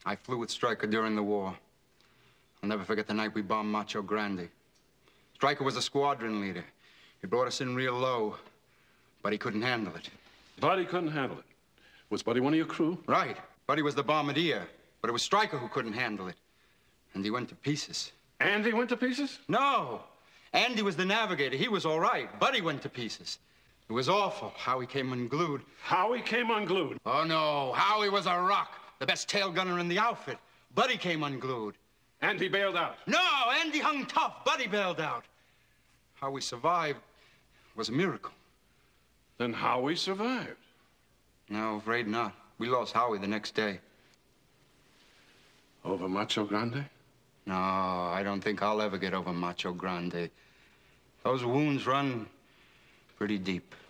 I flew with Stryker during the war. I'll never forget the night we bombed Macho Grande. Stryker was a squadron leader. He brought us in real low, but he couldn't handle it. Buddy couldn't handle it. Was Buddy one of your crew? Right. Buddy was the bombardier, but it was Stryker who couldn't handle it. And he went to pieces. Andy went to pieces? No. Andy was the navigator. He was all right. Buddy went to pieces. It was awful how he came unglued. Howie came unglued? Oh, no. Howie was a rock. The best tail gunner in the outfit. Buddy came unglued. Andy bailed out? No, Andy hung tough. Buddy bailed out. How we survived was a miracle. Then Howie survived? No, afraid not. We lost Howie the next day. Over Macho Grande? No, I don't think I'll ever get over Macho Grande. Those wounds run pretty deep.